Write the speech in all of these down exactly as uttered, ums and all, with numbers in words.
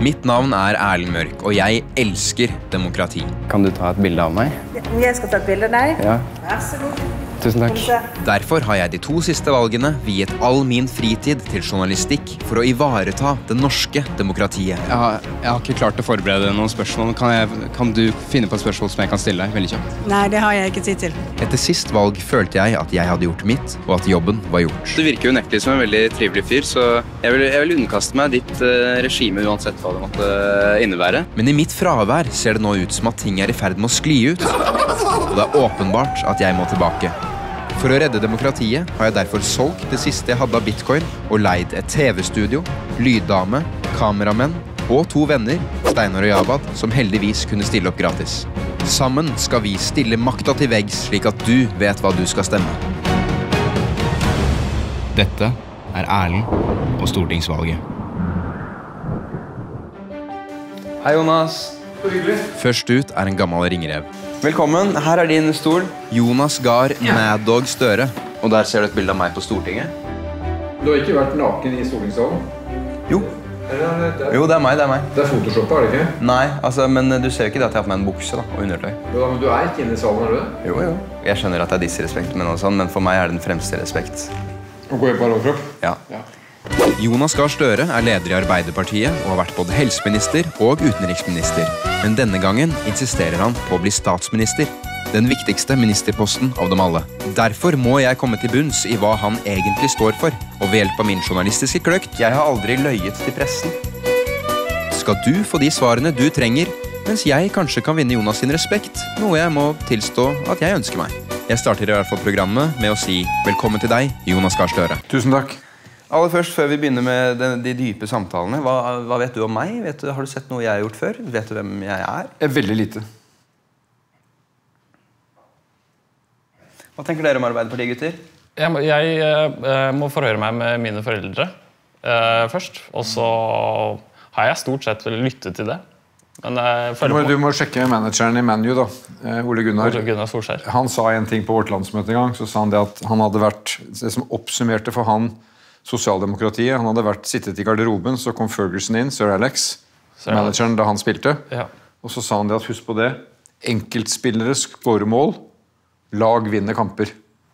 Mitt navn er Erlend Mørk, og jeg elsker demokrati. Kan du ta et bilde av meg? Jeg skal ta et bilde av deg. Ja. Vær så god. Tusen takk. Derfor har jeg de to siste valgene viet all min fritid til journalistikk for å ivareta det norske demokratiet. Jeg har, jeg har ikke klart å forberede noen spørsmål. Kan, jeg, kan du finne på et spørsmål som jeg kan stille deg? Veldig kjapt. Nei, det har jeg ikke tid til. Etter sist valg følte jeg at jeg hadde gjort mitt, og at jobben var gjort. Du virker jo nektelig som en veldig trivelig fyr, så jeg vil, jeg vil underkaste meg ditt uh, regime uansett hva det måtte innebære. Men i mitt fravær ser det nå ut som at ting er i ferd med å skli ut, og det er åpenbart at jeg må tilbake. For å redde demokratiet har jeg derfor solgt det siste jeg hadde av bitcoin og leid et T V-studio, lyddame, kameramenn og to venner, Steinar og Javad, som heldigvis kunne stille opp gratis. Sammen skal vi stille makta til veggs slik at du vet hva du skal stemme. Dette er Erlend og stortingsvalget. Hei, Jonas. Først ut er en gammel ringrev. Velkommen. Her er din stol. Jonas Gahr Mad Dog Støre. Og der ser du et bilde av meg på Stortinget. Du har ikke vært naken i stortingssalen? Jo. Eller, det er, Jo, det er meg, det er meg. det er Photoshop, er det ikke? Nei, altså, men du ser jo ikke det at jeg har på meg en bukse da, og undertøy. Jo, da, men du er ikke inne i salen, er du det? Jo, jo. Jeg skjønner at det er disrespekt, men, sånn, men for meg er det den fremste respekt. Og gå i ballongkropp? Ja. Ja. Jonas Gahr Støre er leder i Arbeiderpartiet og har vært både helseminister og utenriksminister. Men denne gangen insisterer han på å bli statsminister. Den viktigste ministerposten av dem alle. Derfor må jeg komme til bunns i hva han egentlig står for. Og ved hjelp av min journalistiske kløkt, Jeg har aldri løyet til pressen. skal du få de svarene du trenger, mens jeg kanskje kan vinne Jonas sin respekt, noe jeg må tilstå at jeg ønsker meg. Jeg starter i hvert fall programmet med å si velkommen til deg, Jonas Gahr Støre. Tusen takk. Aller først, før vi begynner med de, de dype samtalene, hva, hva vet du om meg? Vet du, har du sett noe jeg har gjort før? Vet du hvem jeg er? Eh, Veldig lite. Hva tenker dere om Arbeiderpartiet, gutter? Jeg, må- jeg eh, må forhøre meg med mine foreldre eh, først, og så har jeg stort sett lyttet til det. Men jeg Du føler må, på du må sjekke manageren i ManU, da. Eh, Ole Gunnar. Ole Gunnar Solskjær. Han sa en ting på vårt landsmøte en gang. Så sa han det at han hadde vært det som oppsummerte for han sosialdemokratiet. Han hadde vært sittet i garderoben, så kom Ferguson inn, Sir Alex, Sir Alex. manageren da han spilte. Ja. Og så sa han det at husk på det. Enkeltspillere skårer mål. Lag vinner kamper.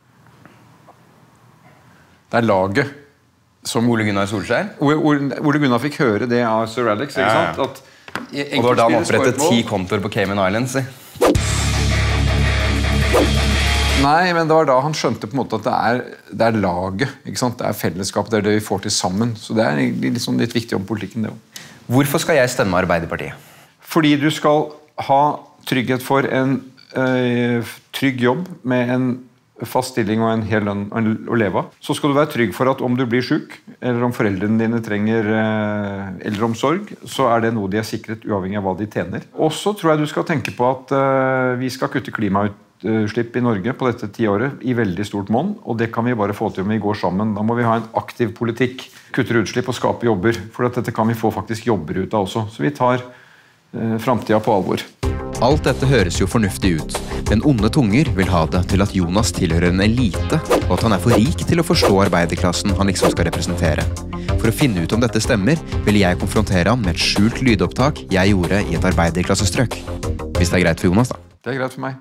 Det er laget som Ole Gunnar Solskjær? Ole, Ole, Ole Gunnar fikk høre det av Sir Alex, ikke Ja, ja. sant? At Og det var da han opprettet ti kontoer på Cayman Islands. si. Nei, men det var da han skjønte på en måte at det er, det er laget, ikke sant? Det er fellesskap, det er det vi får til sammen. Så det er egentlig litt, sånn litt viktig om politikken, det også. Hvorfor skal jeg stemme Arbeiderpartiet? Fordi du skal ha trygghet for en øh, trygg jobb med en fast stilling og en hel lønn å leve av. Så skal du være trygg for at om du blir syk, eller om foreldrene dine trenger øh, eldreomsorg, så er det noe de er sikret uavhengig av hva de tjener. Og så tror jeg du skal tenke på at øh, vi skal kutte klimautslipp i Norge på dette tiåret i veldig stort monn, og det kan vi bare få til om vi går sammen. Da må vi ha en aktiv politikk, kutter utslipp og skaper jobber, for at dette kan vi få faktisk jobber ut av også. Så vi tar øh, fremtiden på alvor. Alt dette høres jo fornuftig ut, men onde tunger vil ha det til at Jonas tilhører en elite, og at han er for rik til å forstå arbeiderklassen han liksom skal representere. For å finne ut om dette stemmer, vil jeg konfrontere han med et skjult lydоpptak jeg gjorde i et arbeiderklassestrøk. Hvis det er greit for Jonas, da. Det er greit for meg.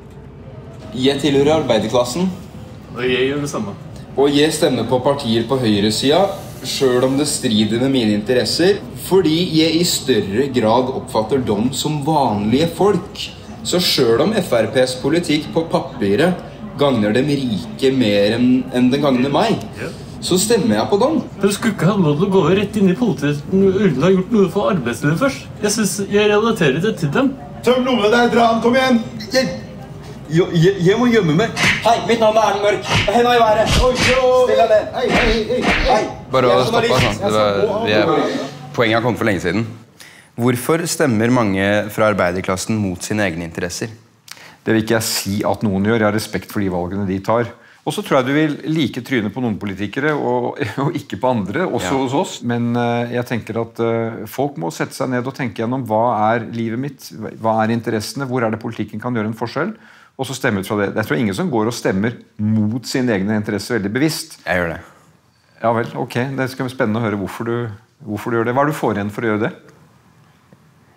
Jeg tilhører arbeiderklassen, Og jeg gjør det samme. og jeg stemmer på partier på høyresida, selv om det strider med mine interesser, fordi jeg i større grad oppfatter dem som vanlige folk. Så selv om F R P's politikk på papiret gagner dem rike mer enn enn den gagner meg, så stemmer jeg på dem. Du skulle ikke ha lov til å gå rett inn i politiet uten å ha gjort noe for arbeidslivet først. Jeg synes jeg relaterer det til dem. Tøm lommene der, dra han, kom igjen! Jeg, jeg, jeg, jeg må gjemme meg. Hei, mitt navn er Erlend Mørk. Henda i været. Still deg ned. Hei, hei, hei, hei. Bare å Jeg er stoppe, journalist. altså. Det var, vi er, poenget har kommet for lenge siden. Hvorfor stemmer mange fra arbeiderklassen mot sine egne interesser? Det vil ikke jeg si at noen gjør. Jeg har respekt for de valgene de tar. Og så tror jeg du vil like trynet på noen politikere og, og ikke på andre, også Ja. hos oss. Men uh, jeg tenker at uh, folk må sette seg ned og tenke gjennom hva er livet mitt, hva er interessene, hvor er det politikken kan gjøre en forskjell, og så stemme ut fra det. Jeg tror ingen som går og stemmer mot sine egne interesser veldig bevisst. Jeg gjør det. Ja vel, ok. Det skal bli spennende å høre hvorfor du, hvorfor du gjør det. Hva er det du får igjen for å gjøre det?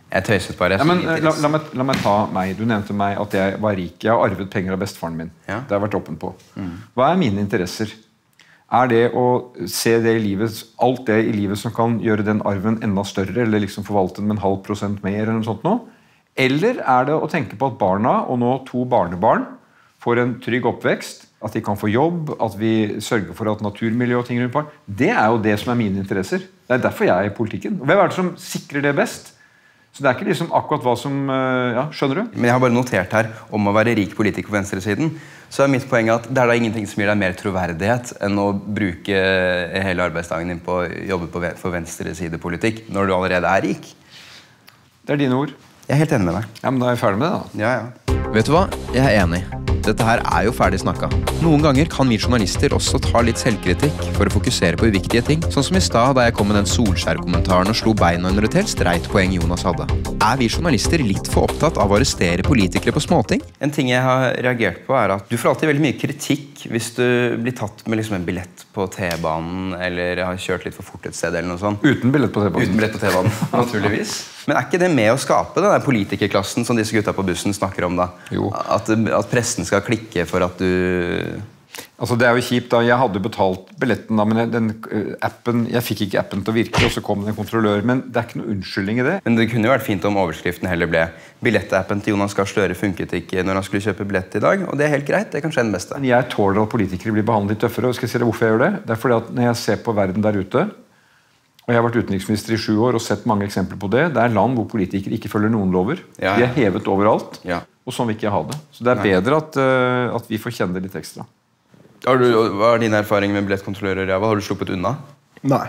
Jeg tøyset bare. Ja, men, la, la, meg, la meg ta meg. Du nevnte meg at jeg var rik. Jeg har arvet penger av bestefaren min. Ja. Det har jeg vært åpen på. Mm. Hva er mine interesser? Er det å se det i livet, alt det i livet som kan gjøre den arven enda større, eller liksom forvalte den med en halv prosent mer, eller noe sånt nå? Eller er det å tenke på at barna, og nå to barnebarn, får en trygg oppvekst, at de kan få jobb, at vi sørger for at naturmiljø og ting rundt barn. Det er jo det som er mine interesser. Det er derfor jeg er i politikken. Hvem er det som sikrer det best? Så det er ikke liksom akkurat hva som, ja, skjønner du? Men jeg har bare notert her om å være rik politiker på venstresiden. Så er mitt poeng at det er da ingenting som gir deg mer troverdighet enn å bruke hele arbeidsdagen din på å jobbe på for venstresidepolitikk når du allerede er rik. Det er dine ord. Jeg er helt enig med deg. Ja, men da er jeg ferdig med det da. Ja, ja. Vet du hva? Jeg er enig. Dette her er jo ferdig snakket. Noen ganger kan vi journalister også ta litt selvkritikk for å fokusere på uviktige ting, sånn som i stad da jeg kom med den Solskjær-kommentaren og slo beina under et helt streit poeng Jonas hadde. Er vi journalister litt for opptatt av å arrestere politikere på småting? En ting jeg har reagert på er at du får alltid veldig mye kritikk hvis du blir tatt med liksom en billett på T-banen eller har kjørt litt for fort et sted eller noe sånt. Uten billett på T-banen. Uten billett på T-banen, naturligvis. Men er ikke det med å skape den der politikerklassen som disse gutta på bussen snakker om da? Jo. At, at pressen skal klikke for at du... Altså det er jo kjipt da, jeg hadde betalt billetten da, men den uh, appen, jeg fikk ikke appen til å virke, og så kom det en kontrollør, men det er ikke noe unnskyldning i det. Men det kunne jo vært fint om overskriften heller ble billettappen til Jonas Gahr Støre funket ikke når han skulle kjøpe billett i dag, og det er helt greit, det er kanskje den beste. Men jeg tåler at politikere blir behandlet litt tøffere, og skal jeg si deg hvorfor jeg gjør det? Det er fordi at når jeg ser på verden der ute, og jeg har vært utenriksminister i sju år og sett mange eksempler på det, det er land hvor politikere ikke følger noen lover, ja, ja. De er hevet overalt, ja. Og sånn vil ikke jeg ha det. Så det er Nei. bedre at, uh, at vi får kjenne det litt ekstra. Har du, hva er din erfaring med billettkontrollører? Ja? Har du sluppet unna? Nei.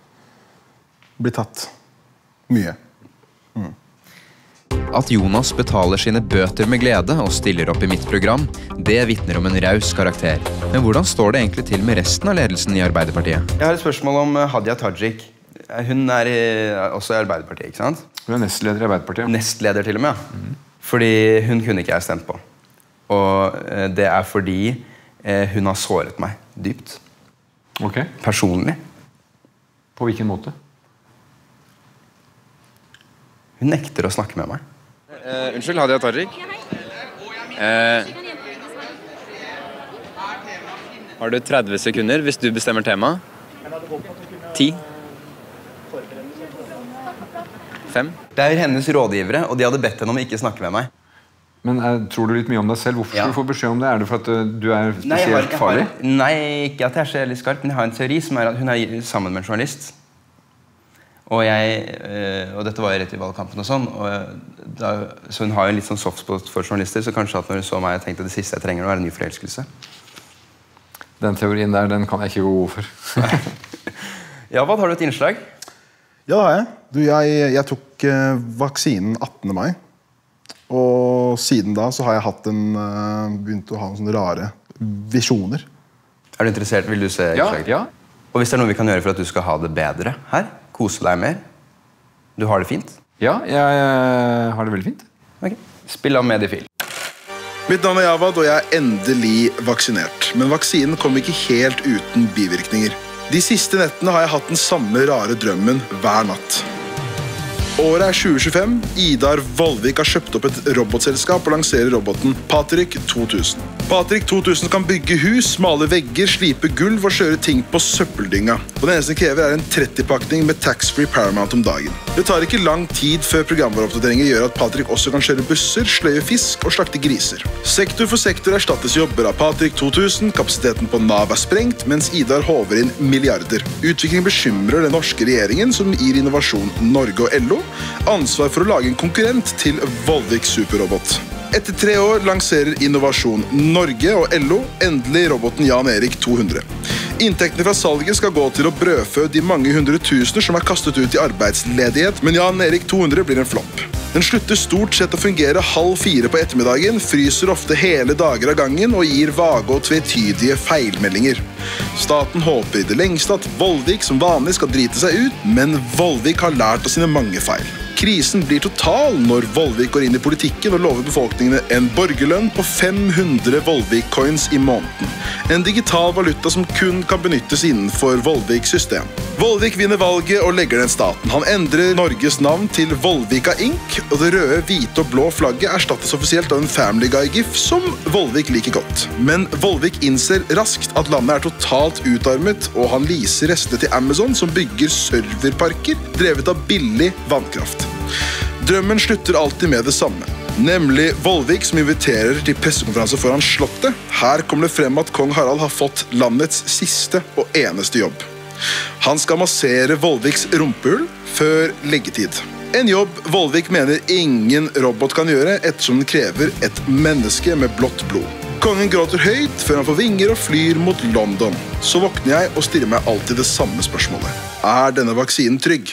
Blir tatt. Mye. Mm. At Jonas betaler sine bøter med glede og stiller opp i mitt program, det vitner om en raus karakter. Men hvordan står det egentlig til med resten av ledelsen i Arbeiderpartiet? Jeg har et spørsmål om Hadia Tajik. Hun er i, også i Arbeiderpartiet, ikke sant? Hun er nestleder i Arbeiderpartiet. Nestleder til og med, ja. Mm. Fordi hun kunne ikke jeg stemt på. Og eh, det er fordi eh, hun har såret meg dypt. Ok. Personlig. På hvilken måte? Hun nekter å snakke med meg. Uh, unnskyld, Hadia Tajik. Uh, har du tretti sekunder hvis du bestemmer tema? ti? fem? Det er hennes rådgivere, og de hadde bedt henne om å ikke snakke med meg. Men er, tror du litt mye om deg selv? Hvorfor Ja. skal du få beskjed om det? Er det for at uh, du er Nei, jeg har- spesielt jeg har- farlig? Nei, ikke at jeg er så veldig skarp, men jeg har en teori som er at hun er sammen med en journalist. Og jeg, øh, og dette var jo rett i valgkampen og sånn, og da, så hun har jo en litt sånn softspot for journalister, så kanskje at når hun så meg, jeg tenkte at det siste jeg trenger nå er en ny forelskelse. Den teorien der, den kan jeg ikke gå god for. Ja, hva har du et innslag? Ja, det har jeg. Du, jeg, jeg tok eh, vaksinen attende mai. Og siden da så har jeg hatt en, eh, begynt å ha sånne rare visjoner. Er du interessert? Vil du se Ja, innslaget? ja. Og hvis det er noe vi kan gjøre for at du skal ha det bedre her, kose deg mer, du har det fint, Ja, jeg uh, har det veldig fint. ok, spill av mediefil. Mitt navn er Javad, og jeg er endelig vaksinert. Men vaksinen kom ikke helt uten bivirkninger. De siste nettene har jeg hatt den samme rare drømmen hver natt. Året er tjue tjuefem. Idar Vollvik har kjøpt opp et robotselskap og lanserer roboten Patrick to tusen. Patrick to tusen kan bygge hus, male vegger, slipe gulv og kjøre ting på søppeldynga. Og det eneste den krever er en tretti-pakning med tax-free Paramount om dagen. Det tar ikke lang tid før programvareoppdateringer gjør at Patrick også kan kjøre busser, sløye fisk og slakte griser. Sektor for sektor erstattes jobber av Patrick to tusen, kapasiteten på Nav er sprengt, mens Idar håver inn milliarder. Utvikling bekymrer den norske regjeringen, som gir Innovasjon Norge og L O ansvar for å lage en konkurrent til Vollvik Superrobot. Etter tre år lanserer Innovasjon Norge og L O endelig roboten Jan Erik to hundre. Inntektene fra salget skal gå til å brødfø de mange hundre tusener som er kastet ut i arbeidsledighet, men Jan Erik to hundre blir en flopp. Den slutter stort sett å fungere halv fire på ettermiddagen, fryser ofte hele dager av gangen og gir vage og tvetydige feilmeldinger. Staten håper i det lengste at Vollvik som vanlig skal drite seg ut, men Vollvik har lært av sine mange feil. Krisen blir total når Volvik går inn i politikken og lover befolkningene en borgerlønn på fem hundre Volvik-coins i måneden. En digital valuta som kun kan benyttes innenfor Volviks system. Volvik vinner valget og legger ned staten. Han endrer Norges navn til Volvika Incorporated, og det røde, hvite og blå flagget erstattes offisielt av en Family Guy-gif som Volvik liker godt. Men Volvik innser raskt at landet er totalt utarmet, og han leaser restene til Amazon som bygger serverparker drevet av billig vannkraft. Drømmen slutter alltid med det samme. Nemlig Volvik som inviterer til pressekonferanse foran slottet. Her kommer det frem at kong Harald har fått landets siste og eneste jobb. Han skal massere Volviks rumpehull før leggetid. En jobb Volvik mener ingen robot kan gjøre, ettersom den krever et menneske med blått blod. Kongen gråter høyt før han får vinger og flyr mot London. Så våkner jeg og stiller meg alltid det samme spørsmålet. Er denne vaksinen trygg?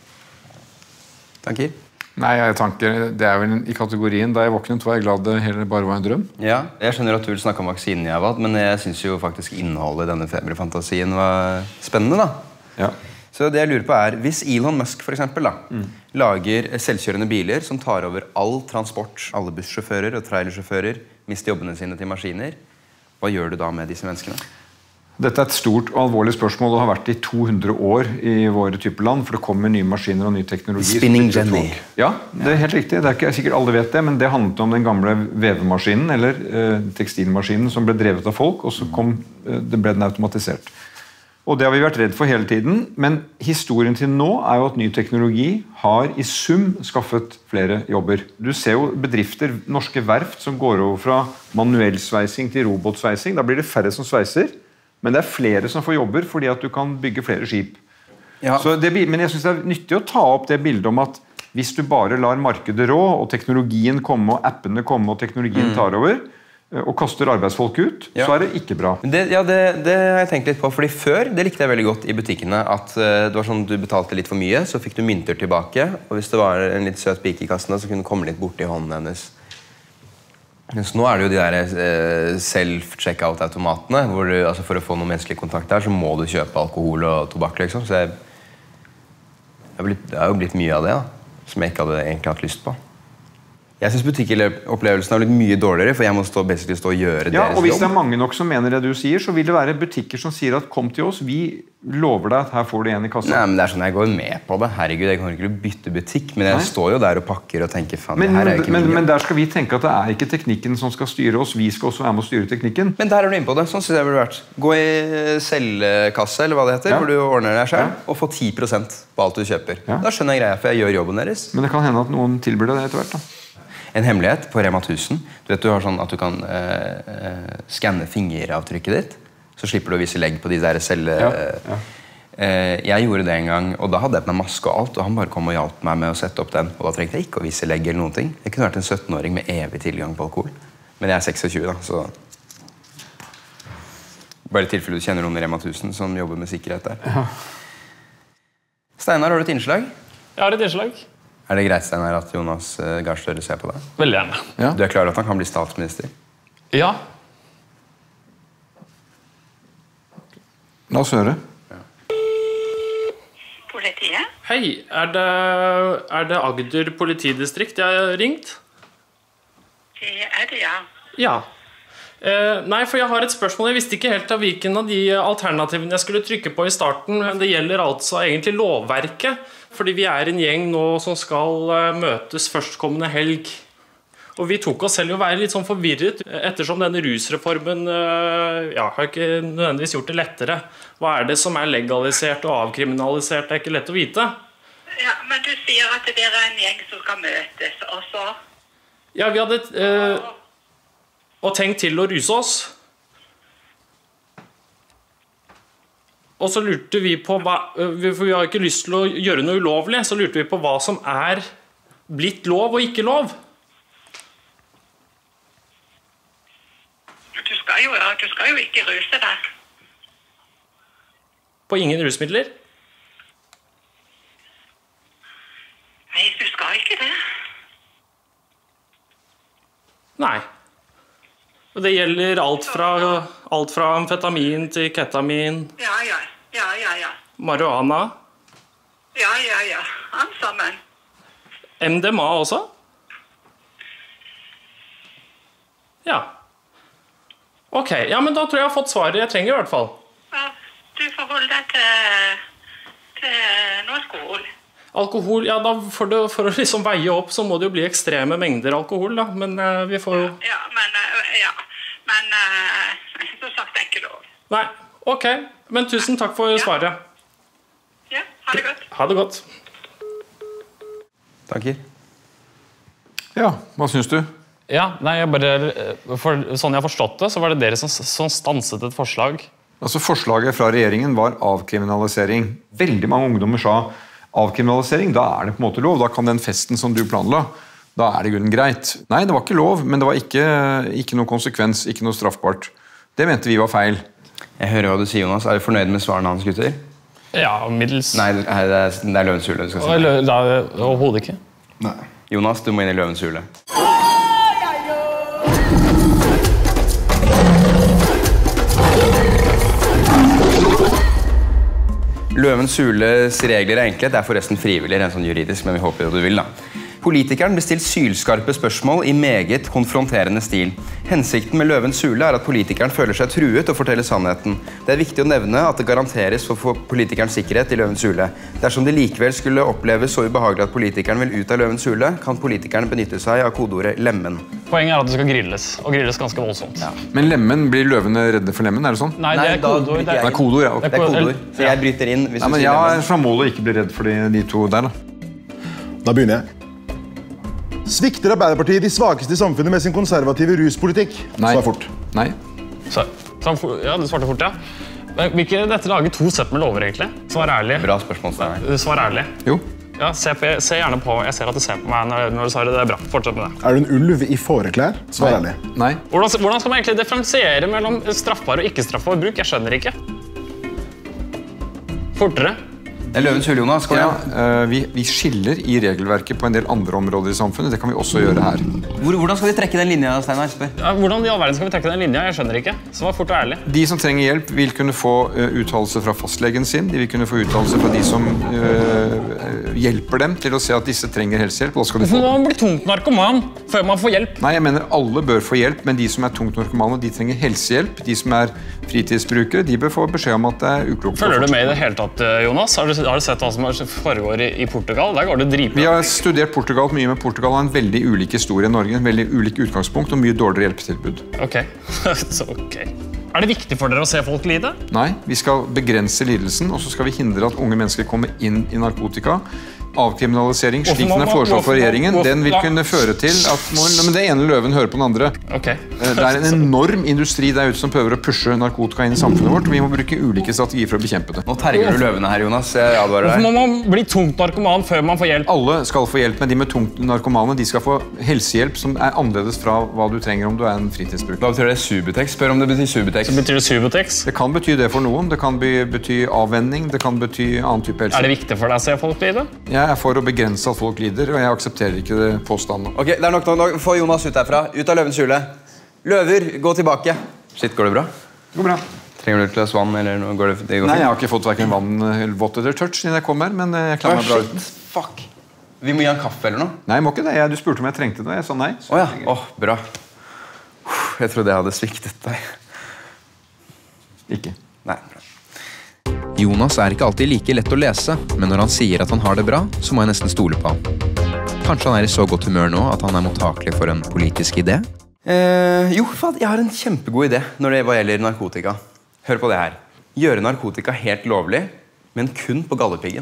Tanker? Nei, jeg tanker, det er vel i kategorien. Da jeg våknet var jeg glad det heller bare var en drøm. Ja, jeg skjønner at du vil snakke om vaksinen jeg var, men jeg synes jo faktisk innholdet i denne feberfantasien var spennende da. Ja. Så det jeg lurer på er, hvis Elon Musk for eksempel da, mm. lager selvkjørende biler som tar over all transport, alle bussjåfører og trailersjåfører, mister jobbene sine til maskiner, hva gjør du da med disse menneskene? Dette er et stort og alvorlig spørsmål og har vært i to hundre år i våre typer land, for det kommer nye maskiner og ny teknologi. Spinning Jenny. Ja, det er helt riktig. Det er ikke sikkert alle vet det, men det handlet om den gamle vevemaskinen, eller eh, tekstilmaskinen, som ble drevet av folk, og så kom, eh, det ble den automatisert. Og det har vi vært redd for hele tiden, men historien til nå er jo at ny teknologi har i sum skaffet flere jobber. Du ser jo bedrifter, norske verft, som går over fra manuell sveising til robotsveising. Da blir det færre som sveiser. Men det er flere som får jobber fordi at du kan bygge flere skip. Ja. Så det, men jeg synes det er nyttig å ta opp det bildet om at hvis du bare lar markedet rå, og teknologien komme, og appene komme, og teknologien tar over, og kaster arbeidsfolk ut, ja. Så er det ikke bra. Det, ja, det, det har jeg tenkt litt på, fordi før, det likte jeg veldig godt i butikkene, at uh, det var sånn at du betalte litt for mye, så fikk du mynter tilbake, og hvis det var en litt søt pike i kassen, så kunne du komme litt bort i hånden hennes. Så nå er det jo de der eh, self-checkout-automatene, hvor du, altså for å få noe menneskelig kontakt der, så må du kjøpe alkohol og tobakk, liksom. Så jeg, jeg blitt, det har jo blitt mye av det, da, som jeg ikke hadde egentlig hatt lyst på. Jeg synes butikkopplevelsen har blitt mye dårligere, for jeg må stå, basically stå og gjøre ja, deres jobb. Og hvis det er mange nok som mener det du sier, så vil det være butikker som sier at kom til oss, vi lover deg at her får du en i kassa. Nei, men det er sånn, jeg går med på det. Herregud, jeg kan ikke bytte butikk, men jeg Nei. står jo der og pakker og tenker, faen, men, det her er ikke men, mye. Men der skal vi tenke at det er ikke teknikken som skal styre oss, vi skal også være med å styre teknikken. Men der er du inne på det, sånn synes jeg burde vært. Gå i selvkasse, eller hva det heter, ja. hvor du ordner deg selv, ja. og få ti prosent på alt du kjøper. Ja. Da skjønner jeg greia, for jeg gjør jobben deres. Men det kan hende at noen tilbyr det etter hvert da. En hemmelighet på Rema tusen, du vet du har sånn at du kan eh, eh, skanne fingeravtrykket ditt, så slipper du å vise legg på de der celle... Ja, ja. Eh, jeg gjorde det en gang, og da hadde jeg på meg maske og alt, og han bare kom og hjalp meg med å sette opp den, og da trengte jeg ikke å vise legg eller noen ting. Jeg kunne vært en sytten-åring med evig tilgang på alkohol, men jeg er tjueseks da, så... Bare i tilfelle du kjenner noen i Rema tusen som jobber med sikkerhet der. Ja. Steinar, har du et innslag? Jeg har et innslag. Er det greit, Steinar, at Jonas uh, Gahr Støre ser på deg? Veldig gjerne. Ja. Du er klar at han kan bli statsminister? Ja. La oss høre. Ja. Politiet? Hei, er det, er det Agder politidistrikt jeg har ringt? Det er det, ja. Ja. Eh, nei, for jeg har et spørsmål. Jeg visste ikke helt av hvilken av de alternativene jeg skulle trykke på i starten. Det gjelder altså egentlig lovverket. Fordi vi er en gjeng nå som skal uh, møtes førstkommende helg. Og vi tok oss selv å være litt sånn forvirret, ettersom denne rusreformen uh, ja, har ikke nødvendigvis gjort det lettere. Hva er det som er legalisert og avkriminalisert? Det er ikke lett å vite. Ja, men du sier at dere er en gjeng som skal møtes, og så... Ja, vi hadde uh, og tenkt til å ruse oss. Og så lurte vi på hva, for vi har ikke lyst til å gjøre noe ulovlig, så lurte vi på hva som er blitt lov og ikke lov. Du skal jo, du skal jo ikke ruse deg. På ingen rusmidler? Nei, du skal ikke det. Nei. Og det gjelder alt fra, alt fra amfetamin til ketamin. Ja, ja, ja, ja, ja. Marihuana. Ja, ja, ja. Alt sammen. M D M A også? Ja. Ok, ja, men da tror jeg jeg har fått svaret jeg trenger i hvert fall. Ja, du får holde deg til, til noe alkohol. Alkohol, ja, da for, det, for å liksom veie opp så må det jo bli ekstreme mengder alkohol, da. Men uh, vi får jo... Ja, men, uh, ja. men uh, så sagt det er ikke lov. Nei, ok. Men tusen takk for svaret. Ja, ha det godt. Ha det godt. Takker. Ja, hva synes du? Ja, nei, jeg bare, for, sånn jeg har forstått det, så var det dere som, som stanset et forslag. Altså Forslaget fra regjeringen var avkriminalisering. Veldig mange ungdommer sa avkriminalisering, da er det på en måte lov. Da kan den festen som du planla, da er det grunnen greit. Nei, det var ikke lov, men det var ikke, ikke noe konsekvens, ikke noe straffbart. Det mente vi var feil. Jeg hører hva du sier, Jonas. Er du fornøyd med svarene hans, gutter? Ja, middels. Nei, det er, det er løvens hule du skal si. Lø, da, overhodet ikke. Nei. Jonas, du må inn i løvens hule. Løvens hules regler er enkle. Det er forresten frivillig, rent sånn juridisk, men vi håper at du vil da. Politikeren blir stilt sylskarpe spørsmål i meget konfronterende stil. Hensikten med Løvens hule er at politikeren føler seg truet og forteller sannheten. Det er viktig å nevne at det garanteres for, for politikerens sikkerhet i Løvens hule. Dersom det likevel skulle oppleves så ubehagelig at politikeren vil ut av Løvens hule, kan politikeren benytte seg av kodeordet lemmen. Poenget er at det skal grilles, og grilles ganske voldsomt. Ja. Men lemmen, blir løvene redde for lemmen, er det sånn? Nei, det er kodeord. Det er kodeord, ja. Okay. Det er kodeord, så jeg bryter inn hvis Nei, du men sier jeg lemmen. er fra målet å ikke bli redd for de, de to der, da. Da begynner jeg. Svikter Arbeiderpartiet de svakeste i samfunnet med sin konservative ruspolitikk? Nei. Svar fort. Nei. Så, så, ja, du svarte fort, ja. Men vil ikke dette lage to sett med lover, egentlig? Svar ærlig. Bra spørsmål, Steiner. Svar ærlig. Jo. Ja, se, på, se gjerne på. Jeg ser at du ser på meg når, når du svarer. Det er bra. Fortsett med det. Er du en ulv i fåreklær? Svar ærlig. Nei. Hvordan, hvordan skal man egentlig differensiere mellom straffbar og ikke-straffbar bruk? Jeg skjønner ikke. Fortere. Det er Løvens hule, Jonas. Kom Ja, igjen. uh, vi, vi skiller i regelverket på en del andre områder i samfunnet. Det kan vi også gjøre her. Hvor, hvordan skal vi trekke den linja, Steiner? Spør. Ja, hvordan i all verden skal vi trekke den linja? Jeg skjønner ikke. Svar fort og ærlig. De som trenger hjelp, vil kunne få uh, uttalelse fra fastlegen sin. De vil kunne få uttalelse fra de som uh, hjelper dem til å se at disse trenger helsehjelp. Da skal de få. Hvorfor må man bli tungt narkoman før man får hjelp? Nei, jeg mener alle bør få hjelp, men de som er tungt narkomane, de trenger helsehjelp. De som er fritidsbrukere, de bør få beskjed om at det er uklokt. Følger du med i det hele tatt, Jonas? Har du, har du sett hva som foregår i, i Portugal? Der går det dritbra. Vi har studert Portugal mye, med Portugal har en veldig ulik historie i Norge, en veldig ulik utgangspunkt og mye dårligere hjelpetilbud. Ok, så ok. Er det viktig for dere å se folk lide? Nei, vi skal begrense lidelsen, og så skal vi hindre at unge mennesker kommer inn i narkotika. Avkriminalisering, slik den er foreslått for regjeringen, den vil kunne føre til at men det ene løven hører på den andre. Okay. Det er en enorm industri der ute som prøver å pushe narkotika inn i samfunnet vårt. Vi må bruke ulike strategier for å bekjempe det. Nå terger du løvene her, Jonas. Jeg advarer Hvorfor deg. må man bli tungt narkoman før man får hjelp? Alle skal få hjelp, men de med tungt narkomane de skal få helsehjelp som er annerledes fra hva du trenger om du er en fritidsbruker. Hva betyr det Subutex? Spør om det betyr Subutex. Så betyr det Subutex? Det kan bety det for noen, det kan bety avvenning, det kan bety annen type helse. Er det viktig for deg å se folk lide? Jeg er for å begrense at folk lider, og jeg aksepterer ikke det påstanden. Ok, det er nok nok. Få Jonas ut derfra. Ut av løvens hule. Løver, gå tilbake. Shit, går det bra? Det går bra. Trenger du et glass vann, eller noe? Går det, det går Nei, fint? jeg har ikke fått hverken vann eller vått eller tørt siden jeg kom her, men jeg klarer meg bra uten. Fuck. Vi må gi han kaffe eller noe? Nei, jeg må ikke det. Jeg, du spurte om jeg trengte det, og jeg sa nei. Åja, oh, ja. oh, bra. Jeg trodde jeg hadde sviktet deg. Ikke. Nei, bra. Jonas er ikke alltid like lett å lese, men når han sier at han har det bra, så må jeg nesten stole på han. Kanskje han er i så godt humør nå at han er mottakelig for en politisk idé? Eh, jo, faen, jeg har en kjempegod idé når det hva gjelder narkotika. Hør på det her. Gjøre narkotika helt lovlig, men kun på gallepiggen.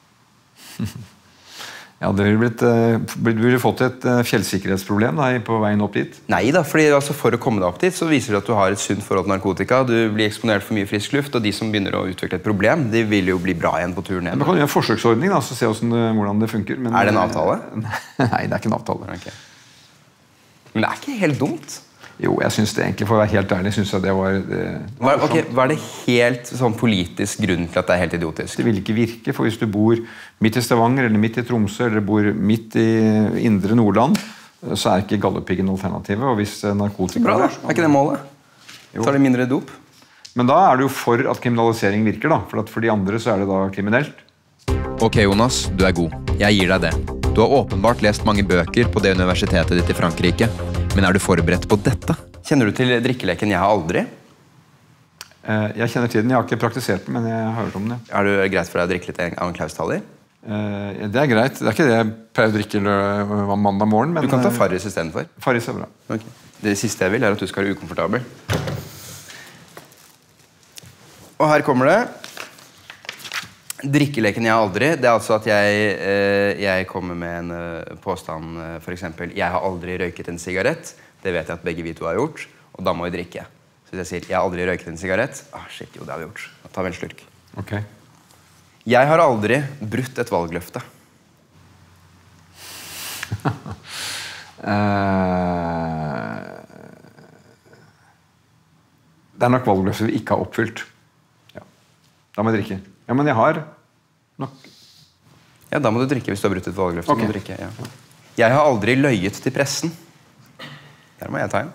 Ja, det ville blitt, du ville fått et fjellsikkerhetsproblem da, på veien opp dit. Nei da, fordi altså, for å komme deg opp dit, så viser det at du har et sunt forhold til narkotika. Du blir eksponert for mye frisk luft, og de som begynner å utvikle et problem, de vil jo bli bra igjen på turen ned. Man kan gjøre en forsøksordning, da, så se hvordan det, hvordan det funker. Men, er det en avtale? Nei, det er ikke en avtale. Okay. Men det er ikke helt dumt. Jo, jeg synes det egentlig, for å være helt ærlig, synes jeg det var... Det, det var hva, okay, hva er det helt sånn politisk grunn til at det er helt idiotisk? Det vil ikke virke, for hvis du bor midt i Stavanger, eller midt i Tromsø, eller bor midt i indre Nordland, så er ikke gallepiggen alternativet, og hvis narkotika... Bra, da. Er ikke det målet? Jo. Tar det mindre dop? Men da er det jo for at kriminalisering virker, da. For at for de andre så er det da kriminelt. Ok, Jonas, du er god. Jeg gir deg det. Du har åpenbart lest mange bøker på det universitetet ditt i Frankrike, men er du forberedt på dette? Kjenner du til drikkeleken Jeg har aldri? Eh, jeg kjenner til den, jeg har ikke praktisert den, men jeg har hørt om det. Er det greit for deg å drikke litt av en Klaus-taller? Eh, det er greit, det er ikke det jeg pleier å drikke lø- mandag morgen, men... Du kan ta Farris i stedet for. Farris er bra. Okay. Det siste jeg vil er at du skal være ukomfortabel. Og her kommer det. Drikkeleken Jeg har aldri, det er altså at jeg, eh, jeg kommer med en eh, påstand, eh, for eksempel, jeg har aldri røyket en sigarett, det vet jeg at begge vi to har gjort, og da må vi drikke. Så hvis jeg sier, jeg har aldri røyket en sigarett, ah shit, jo det har vi gjort, da tar vi en slurk. Ok. Jeg har aldri brutt et valgløfte. eh, det er nok valgløfter vi ikke har oppfylt. Ja. Da må jeg drikke. Ja, men jeg har nok... Ja, da må du drikke hvis du har brutt et valgløfte. Ok. Må du drikke, ja. Jeg har aldri løyet til pressen. Der må jeg ta en.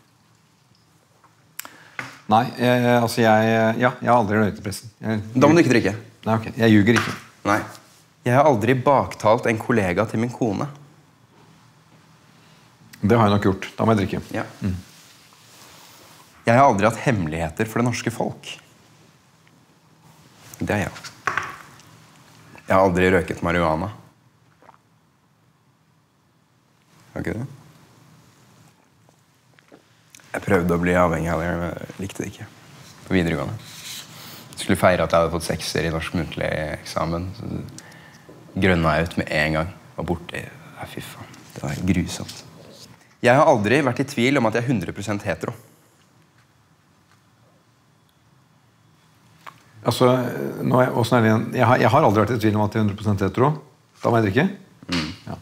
Nei, jeg, altså jeg... Ja, jeg har aldri løyet til pressen. Jeg, Da må du ikke drikke. Nei, ok. Jeg ljuger ikke. Nei. Jeg har aldri baktalt en kollega til min kone. Det har jeg nok gjort. Da må jeg drikke. Ja. Mm. Jeg har aldri hatt hemmeligheter for det norske folk. Det er jeg. Jeg har aldri røket marihuana. Har ikke det? Jeg prøvde å bli avhengig av det, men jeg likte det ikke. På videregående. Jeg skulle feire at jeg hadde fått sekser i norsk muntlig eksamen. Så grønna jeg ut med en gang. Var borte. Ja, fy faen. Det var grusomt. Jeg har aldri vært i tvil om at jeg er hundre prosent hetero. Altså, nå er, hvordan er det igjen? Jeg har, jeg har aldri vært i tvil om at jeg er hundre prosent hetero. Da må jeg drikke? Mm. Ja.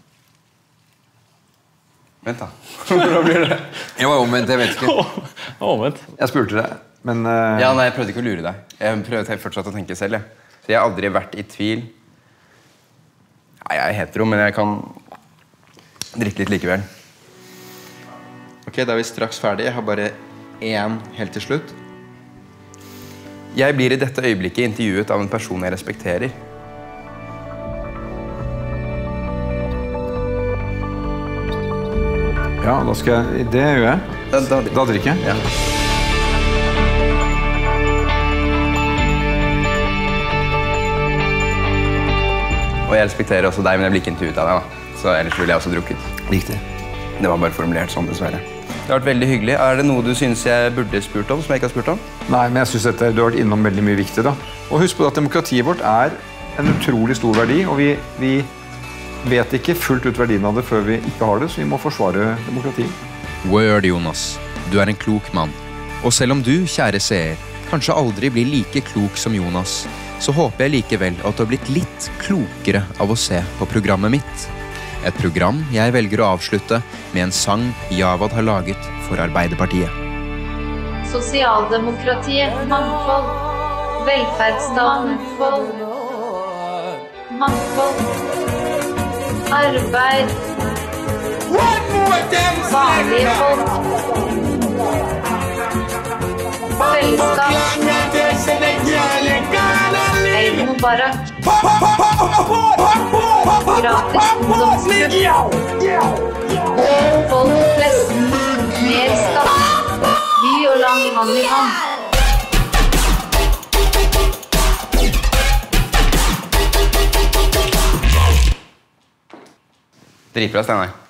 Vent da. Hvordan blir det? Jeg var omvendt, jeg vet ikke. Omvendt. Jeg spurte deg, men... Uh... Ja, nei, jeg prøvde ikke å lure deg. Jeg prøvde fortsatt å tenke selv, jeg. Så jeg har aldri vært i tvil. Ja, jeg er hetero, men jeg kan drikke litt likevel. Ok, da er vi straks ferdig. Jeg har bare én helt til slutt. Jeg blir i dette øyeblikket intervjuet av en person jeg respekterer. Ja, da skal jeg... Det gjør jeg. Da, da, Da drikker jeg. Ja. Og jeg respekterer også deg, men jeg blir ikke intervjuet av deg, da. Så ellers ville jeg også drukket. Riktig. Det var bare formulert sånn, dessverre. Det har vært veldig hyggelig. Er det noe du synes jeg burde spurt om, som jeg ikke har spurt om? Nei, men jeg synes dette, du har vært innom veldig mye viktig, da. Og husk på at demokratiet vårt er en utrolig stor verdi, og vi, vi vet ikke fullt ut verdien av det før vi ikke har det, så vi må forsvare demokratiet. Word, Jonas. Du er en klok mann. Og selv om du, kjære seer, kanskje aldri blir like klok som Jonas, så håper jeg likevel at du har blitt litt klokere av å se på programmet mitt. Et program jeg velger å avslutte med en sang Javad har laget for Arbeiderpartiet. Sosialdemokratiet, mangfold. Velferdsstaten, mangfold. Mangfold. Arbeid. Vanlige folk. Fellesskap. Eid Mubarak. Gratis ungdomsklubb. Folk flest. Mer skatt. By og land hand i hand. Dritbra, Steinar.